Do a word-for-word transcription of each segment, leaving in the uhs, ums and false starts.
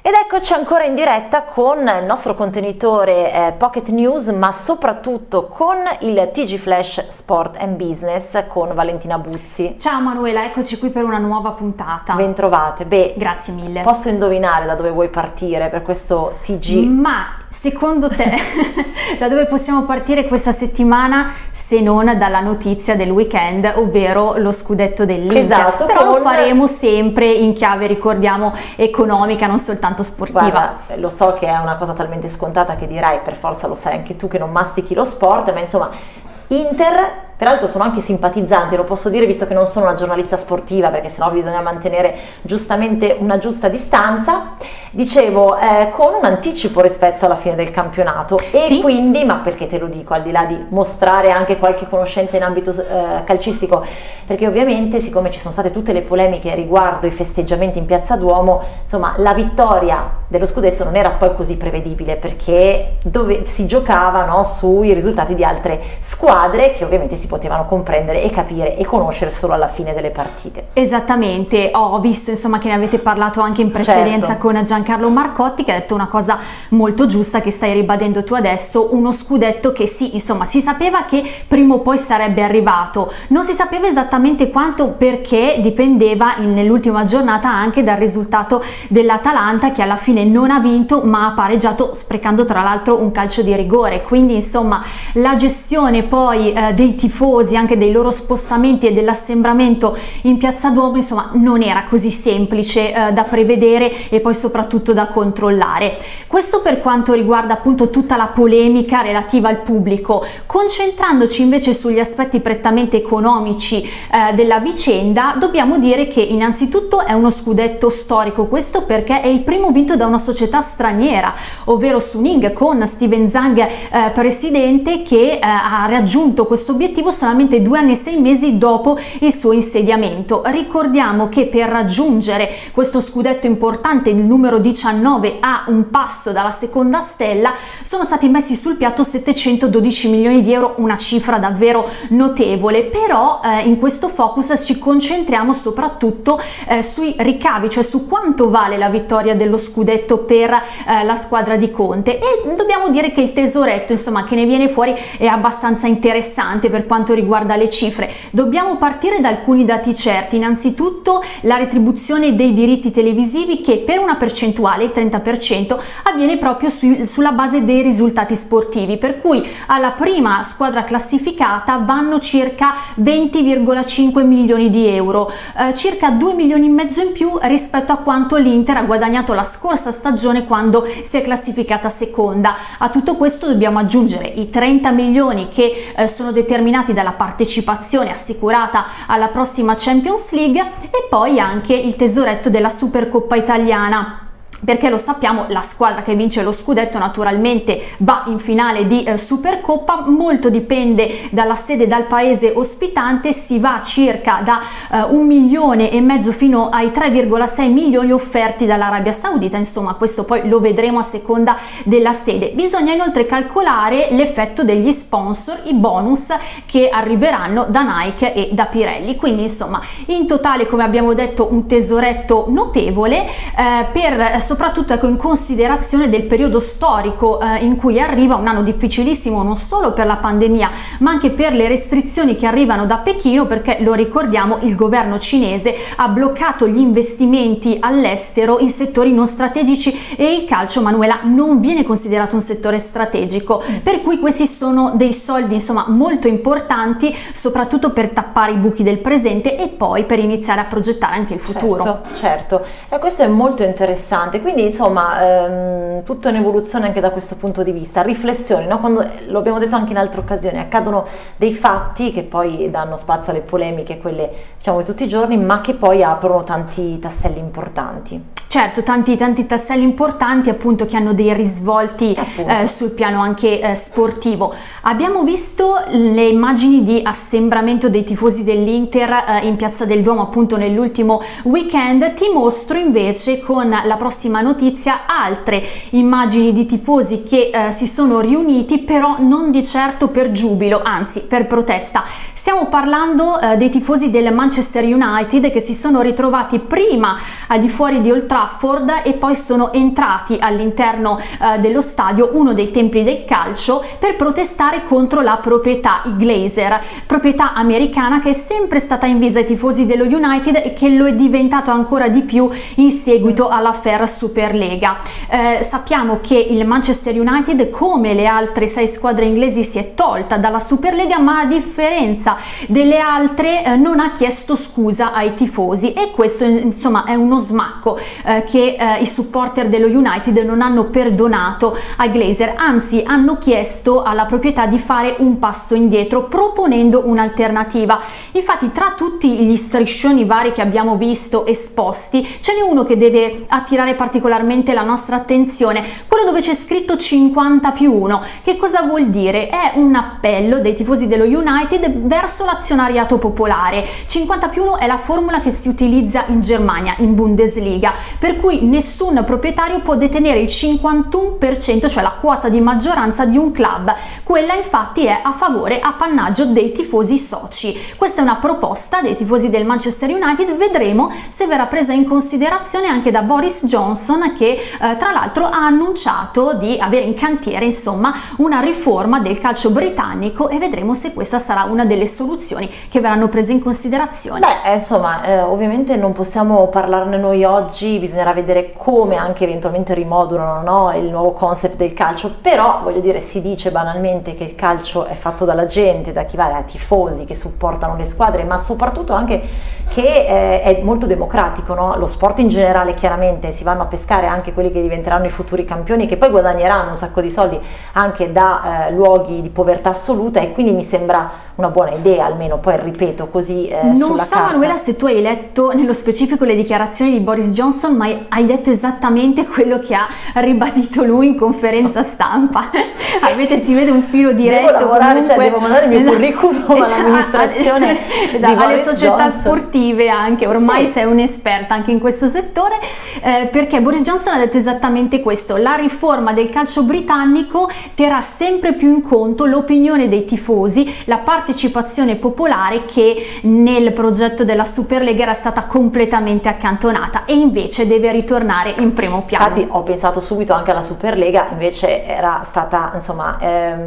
Ed eccoci ancora in diretta con il nostro contenitore eh, Pocket News, ma soprattutto con il T G Flash Sport and Business con Valentina Buzzi. Ciao Manuela, eccoci qui per una nuova puntata. Bentrovate. Beh, grazie mille. Posso indovinare da dove vuoi partire per questo T G? Ma secondo te da dove possiamo partire questa settimana se non dalla notizia del weekend, ovvero lo scudetto dell'Inter? Esatto, però con... lo faremo sempre in chiave, ricordiamo, economica, non soltanto sportiva. Guarda, lo so che è una cosa talmente scontata che dirai per forza, lo sai anche tu che non mastichi lo sport, ma insomma Inter, peraltro sono anche simpatizzante, lo posso dire visto che non sono una giornalista sportiva, perché sennò bisogna mantenere giustamente una giusta distanza. Dicevo, eh, con un anticipo rispetto alla fine del campionato e sì? Quindi, ma perché te lo dico, al di là di mostrare anche qualche conoscenza in ambito eh, calcistico, perché ovviamente siccome ci sono state tutte le polemiche riguardo i festeggiamenti in Piazza Duomo, insomma la vittoria dello scudetto non era poi così prevedibile, perché dove si giocava, no, sui risultati di altre squadre che ovviamente si potevano comprendere e capire e conoscere solo alla fine delle partite. Esattamente, ho visto insomma che ne avete parlato anche in precedenza, certo, con Giancarlo Marcotti, che ha detto una cosa molto giusta che stai ribadendo tu adesso, uno scudetto che sì, insomma si sapeva che prima o poi sarebbe arrivato, non si sapeva esattamente quanto, perché dipendeva nell'ultima giornata anche dal risultato dell'Atalanta, che alla fine non ha vinto ma ha pareggiato, sprecando tra l'altro un calcio di rigore. Quindi insomma la gestione poi eh, dei tifosi, anche dei loro spostamenti e dell'assembramento in Piazza Duomo, insomma non era così semplice eh, da prevedere e poi soprattutto da controllare. Questo per quanto riguarda appunto tutta la polemica relativa al pubblico. Concentrandoci invece sugli aspetti prettamente economici eh, della vicenda, dobbiamo dire che innanzitutto è uno scudetto storico, questo perché è il primo vinto da una società straniera, ovvero Suning, con Steven Zhang eh, presidente, che eh, ha raggiunto questo obiettivo solamente due anni e sei mesi dopo il suo insediamento. Ricordiamo che per raggiungere questo scudetto importante, il numero diciannove, a un passo dalla seconda stella, sono stati messi sul piatto settecentododici milioni di euro, una cifra davvero notevole. Però eh, in questo focus ci concentriamo soprattutto eh, sui ricavi, cioè su quanto vale la vittoria dello scudetto per eh, la squadra di Conte, e dobbiamo dire che il tesoretto insomma che ne viene fuori è abbastanza interessante per quanto riguarda le cifre. Dobbiamo partire da alcuni dati certi. Innanzitutto la retribuzione dei diritti televisivi, che per una percentuale, il trenta per cento, avviene proprio su, sulla base dei risultati sportivi, per cui alla prima squadra classificata vanno circa venti virgola cinque milioni di euro, eh, circa due milioni e mezzo in più rispetto a quanto l'Inter ha guadagnato la scorsa stagione quando si è classificata seconda. A tutto questo dobbiamo aggiungere i trenta milioni che eh, sono determinati dalla partecipazione assicurata alla prossima Champions League, e poi anche il tesoretto della Supercoppa italiana, perché lo sappiamo, la squadra che vince lo scudetto naturalmente va in finale di eh, Supercoppa. Molto dipende dalla sede, dal paese ospitante, si va circa da eh, un milione e mezzo fino ai tre virgola sei milioni offerti dall'Arabia Saudita. Insomma, questo poi lo vedremo a seconda della sede. Bisogna inoltre calcolare l'effetto degli sponsor, i bonus che arriveranno da Nike e da Pirelli. Quindi insomma in totale, come abbiamo detto, un tesoretto notevole eh, per soprattutto ecco, in considerazione del periodo storico eh, in cui arriva, un anno difficilissimo non solo per la pandemia ma anche per le restrizioni che arrivano da Pechino, perché lo ricordiamo, il governo cinese ha bloccato gli investimenti all'estero in settori non strategici, e il calcio, Manuela, non viene considerato un settore strategico, per cui questi sono dei soldi insomma molto importanti, soprattutto per tappare i buchi del presente e poi per iniziare a progettare anche il futuro. Certo, certo. E questo è molto interessante. Quindi insomma ehm, tutta un'evoluzione anche da questo punto di vista, riflessioni, no? Quando, lo abbiamo detto anche in altre occasioni, accadono dei fatti che poi danno spazio alle polemiche, quelle diciamo di tutti i giorni, ma che poi aprono tanti tasselli importanti. Certo, tanti tanti tasselli importanti appunto che hanno dei risvolti eh, sul piano anche eh, sportivo. Abbiamo visto le immagini di assembramento dei tifosi dell'Inter eh, in Piazza del Duomo appunto nell'ultimo weekend. Ti mostro invece con la prossima prossima notizia, altre immagini di tifosi che eh, si sono riuniti, però non di certo per giubilo, anzi per protesta. Stiamo parlando eh, dei tifosi del Manchester United che si sono ritrovati prima al di fuori di Old Trafford e poi sono entrati all'interno eh, dello stadio, uno dei templi del calcio, per protestare contro la proprietà, i Glazer, proprietà americana che è sempre stata invisa ai tifosi dello United e che lo è diventato ancora di più in seguito all'affair Superlega. Eh, sappiamo che il Manchester United, come le altre sei squadre inglesi, si è tolta dalla Superlega, ma a differenza delle altre eh, non ha chiesto scusa ai tifosi, e questo insomma è uno smacco eh, che eh, i supporter dello United non hanno perdonato ai Glazer, anzi hanno chiesto alla proprietà di fare un passo indietro proponendo un'alternativa. Infatti tra tutti gli striscioni vari che abbiamo visto esposti ce n'è uno che deve attirare particolarmente la nostra attenzione, quello dove c'è scritto cinquanta più uno. Che cosa vuol dire? È un appello dei tifosi dello United verso l'azionariato popolare. cinquanta più uno è la formula che si utilizza in Germania, in Bundesliga, per cui nessun proprietario può detenere il cinquantuno per cento, cioè la quota di maggioranza di un club. Quella infatti è a favore, appannaggio dei tifosi soci. Questa è una proposta dei tifosi del Manchester United, vedremo se verrà presa in considerazione anche da Boris Johnson, che eh, tra l'altro ha annunciato di avere in cantiere insomma una riforma del calcio britannico, e vedremo se questa sarà una delle soluzioni che verranno prese in considerazione. Beh, insomma, eh, ovviamente non possiamo parlarne noi oggi, bisognerà vedere come anche eventualmente rimodulano, no, il nuovo concept del calcio, però voglio dire, si dice banalmente che il calcio è fatto dalla gente, da chi va, dai tifosi che supportano le squadre, ma soprattutto anche che eh, è molto democratico, no? Lo sport in generale, chiaramente si vanno a pescare anche quelli che diventeranno i futuri campioni, che poi guadagneranno un sacco di soldi anche da eh, luoghi di povertà assoluta, e quindi mi sembra una buona idea, almeno poi ripeto così eh, non sulla so carta. Manuela se tu hai letto nello specifico le dichiarazioni di Boris Johnson, ma hai detto esattamente quello che ha ribadito lui in conferenza stampa. Avete, si vede un filo diretto. Devo lavorare, comunque, cioè devo mandare il mio curriculum all'amministrazione, esatto, alle società Johnson. sportive anche, ormai sì. sei un'esperta anche in questo settore, eh, perché Boris Johnson ha detto esattamente questo: la riforma del calcio britannico terrà sempre più in conto l'opinione dei tifosi, la partecipazione popolare, che nel progetto della Superlega era stata completamente accantonata e invece deve ritornare in primo piano. Infatti ho pensato subito anche alla Superlega, invece era stata insomma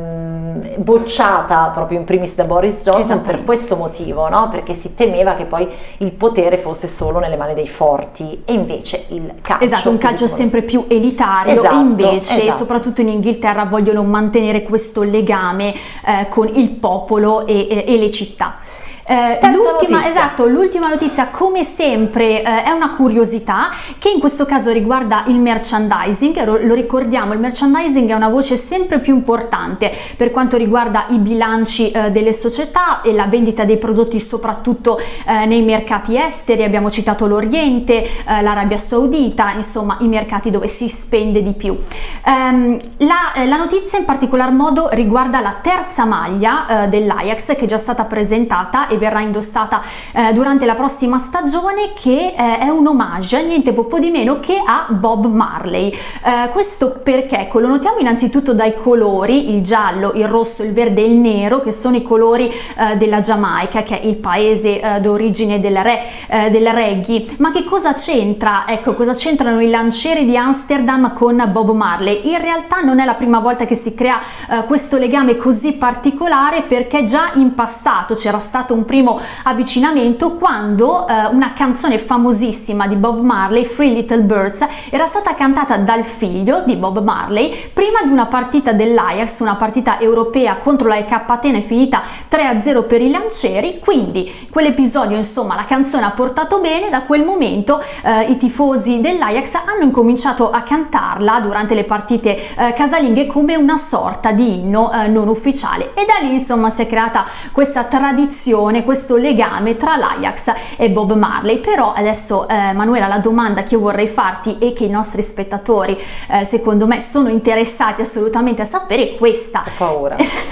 ehm, bocciata proprio in primis da Boris Johnson per questo motivo, no? Perché si temeva che poi il potere fosse solo nelle mani dei forti, e invece il calcio, esatto, un calcio sempre più elitario, esatto, e invece esatto. soprattutto in Inghilterra vogliono mantenere questo legame eh, con il popolo e, e, e le città. Eh, l'ultima, esatto, l'ultima notizia, come sempre, eh, è una curiosità che in questo caso riguarda il merchandising. Lo, lo ricordiamo, il merchandising è una voce sempre più importante per quanto riguarda i bilanci eh, delle società e la vendita dei prodotti, soprattutto eh, nei mercati esteri. Abbiamo citato l'Oriente, eh, l'Arabia Saudita, insomma i mercati dove si spende di più. Um, la, eh, la notizia in particolar modo riguarda la terza maglia eh, dell'Ajax, che è già stata presentata e verrà indossata eh, durante la prossima stagione, che eh, è un omaggio niente poco di meno che a Bob Marley. Eh, questo perché? Ecco, lo notiamo innanzitutto dai colori, il giallo, il rosso, il verde e il nero, che sono i colori eh, della Giamaica, che è il paese eh, d'origine del, re, eh, del reggae. Ma che cosa c'entra? Ecco, cosa c'entrano i lancieri di Amsterdam con Bob Marley? In realtà non è la prima volta che si crea eh, questo legame così particolare, perché già in passato c'era stato un primo avvicinamento quando eh, una canzone famosissima di Bob Marley, Three Little Birds, era stata cantata dal figlio di Bob Marley prima di una partita dell'Ajax, una partita europea contro la E K Atene finita tre a zero per i lancieri. Quindi quell'episodio, insomma, la canzone ha portato bene. Da quel momento eh, i tifosi dell'Ajax hanno incominciato a cantarla durante le partite eh, casalinghe come una sorta di inno eh, non ufficiale, e da lì insomma si è creata questa tradizione, questo legame tra l'Ajax e Bob Marley. Però adesso eh, Manuela, la domanda che io vorrei farti e che i nostri spettatori eh, secondo me sono interessati assolutamente a sapere è questa. Ho paura.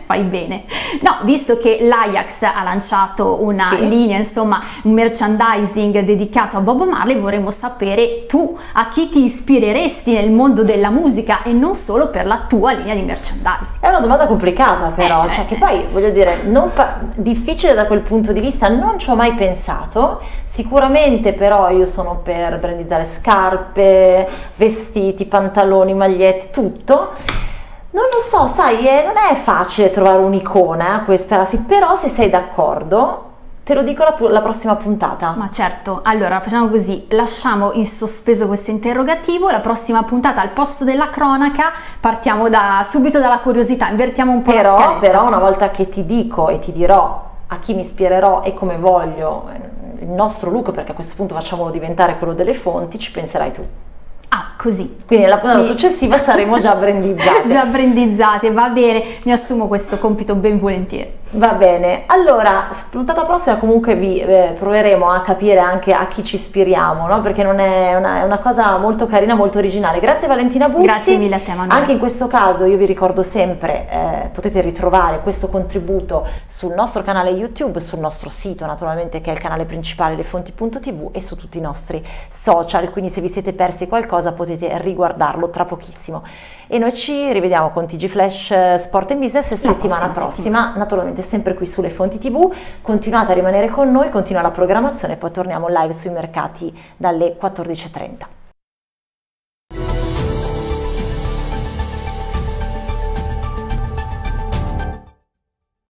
fai bene. No, visto che l'Ajax ha lanciato una sì. linea, insomma, un merchandising dedicato a Bob Marley, vorremmo sapere tu a chi ti ispireresti nel mondo della musica e non solo per la tua linea di merchandising. È una domanda complicata però, eh, cioè che poi voglio dire, non difficile da quel punto di vista, non ci ho mai pensato, sicuramente però io sono per brandizzare scarpe, vestiti, pantaloni, magliette, tutto. Non lo so, sai, eh, non è facile trovare un'icona a cui ispirarsi, però se sei d'accordo te lo dico la, la prossima puntata. Ma certo, allora facciamo così, lasciamo in sospeso questo interrogativo, la prossima puntata al posto della cronaca partiamo da, subito dalla curiosità, invertiamo un po' però, la scaletta. Però una volta che ti dico e ti dirò a chi mi ispirerò e come voglio il nostro look, perché a questo punto facciamolo diventare quello delle fonti, ci penserai tu. Ah, così. Quindi nella puntata successiva saremo già brandizzate. Già brandizzate, va bene, mi assumo questo compito ben volentieri. Va bene, allora, puntata prossima comunque vi eh, proveremo a capire anche a chi ci ispiriamo, no? Perché non è una, è una cosa molto carina, molto originale. Grazie Valentina Buzzi. Grazie mille a te, Manuela. Anche in questo caso io vi ricordo sempre, eh, potete ritrovare questo contributo sul nostro canale YouTube, sul nostro sito naturalmente che è il canale principale lefonti punto tv e su tutti i nostri social, quindi se vi siete persi qualcosa potete riguardarlo tra pochissimo. E noi ci rivediamo con T G Flash Sport and Business settimana prossima, settimana. Naturalmente sempre qui sulle Fonti tivù. Continuate a rimanere con noi, continua la programmazione e poi torniamo live sui mercati dalle quattordici e trenta.